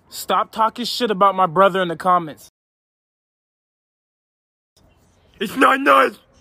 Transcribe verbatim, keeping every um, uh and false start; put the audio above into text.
Stop talking shit about my brother in the comments. It's not nice.